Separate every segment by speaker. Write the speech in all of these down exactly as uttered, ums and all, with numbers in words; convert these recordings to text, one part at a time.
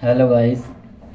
Speaker 1: Hello guys,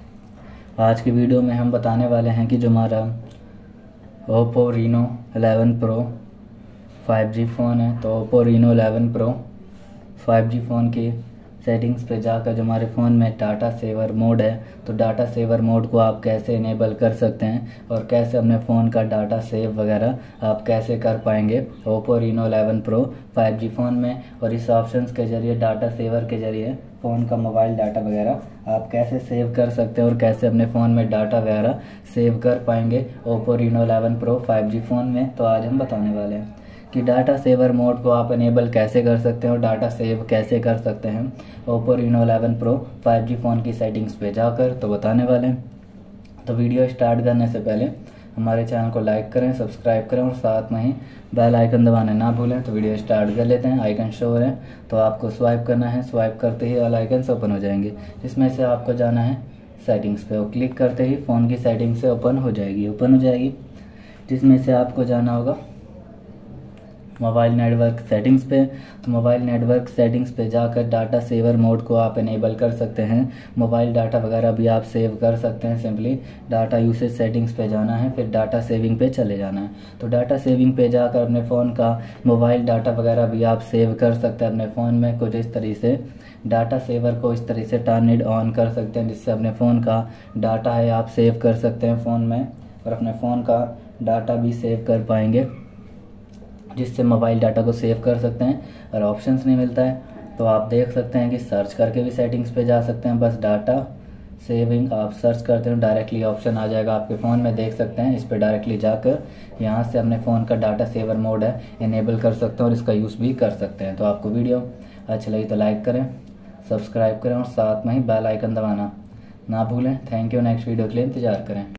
Speaker 1: आज की video में हम बताने वाले हैं कि जो हमारा Oppo Reno eleven pro five G phone है, तो Oppo Reno eleven pro five G phone की सेटिंग्स पे जाकर जो हमारे फ़ोन में डाटा सेवर मोड है, तो डाटा सेवर मोड को आप कैसे इनेबल कर सकते हैं और कैसे अपने फ़ोन का डाटा सेव वगैरह आप कैसे कर पाएंगे Oppo Reno eleven pro five G phone में। और इस ऑप्शंस के ज़रिए डाटा सेवर के ज़रिए फ़ोन का मोबाइल डाटा वगैरह आप कैसे सेव कर सकते हैं और कैसे अपने फ़ोन में डाटा वगैरह सेव कर पाएंगे Oppo Reno eleven pro five G phone में। तो आज हम बताने वाले हैं कि डाटा सेवर मोड को आप इनेबल कैसे कर सकते हैं और डाटा सेव कैसे कर सकते हैं Oppo Reno eleven pro five G phone की सेटिंग्स पे जाकर, तो बताने वाले हैं। तो वीडियो स्टार्ट करने से पहले हमारे चैनल को लाइक करें, सब्सक्राइब करें और साथ में ही बेल आइकन दबाना ना भूलें। तो वीडियो स्टार्ट कर लेते हैं। आइकन शो हो रहे हैं तो आपको स्वाइप करना है, स्वाइप करते ही ऑल आइकन्स ओपन हो जाएंगे। इसमें से आपको जाना है सेटिंग्स पे और क्लिक करते ही फ़ोन की सेटिंग्स से ओपन हो जाएगी ओपन हो जाएगी जिसमें से आपको जाना होगा मोबाइल नेटवर्क सेटिंग्स पे। तो मोबाइल नेटवर्क सेटिंग्स पे जाकर डाटा सेवर मोड को आप इनेबल कर सकते हैं। मोबाइल डाटा वगैरह भी आप सेव कर सकते हैं। सिंपली डाटा यूसेज सेटिंग्स पे जाना है, फिर डाटा सेविंग पे चले जाना है। तो डाटा सेविंग पे जाकर अपने फ़ोन का मोबाइल डाटा वगैरह भी आप सेव कर सकते हैं अपने फ़ोन में। कुछ इस तरीके से डाटा सेवर को इस तरीके से टर्न इट ऑन कर सकते हैं जिससे अपने फ़ोन का डाटा है आप सेव कर सकते हैं फ़ोन में और अपने फ़ोन का डाटा भी सेव कर पाएंगे, जिससे मोबाइल डाटा को सेव कर सकते हैं। और ऑप्शंस नहीं मिलता है तो आप देख सकते हैं कि सर्च करके भी सेटिंग्स पे जा सकते हैं। बस डाटा सेविंग आप सर्च करते हैं, डायरेक्टली ऑप्शन आ जाएगा आपके फ़ोन में, देख सकते हैं। इस पर डायरेक्टली जाकर यहाँ से अपने फ़ोन का डाटा सेवर मोड है इनेबल कर सकते हैं और इसका यूज़ भी कर सकते हैं। तो आपको वीडियो अच्छी लगी तो लाइक करें, सब्सक्राइब करें और साथ में ही बेल आइकन दबाना ना भूलें। Thank you. नेक्स्ट वीडियो के लिए इंतज़ार करें।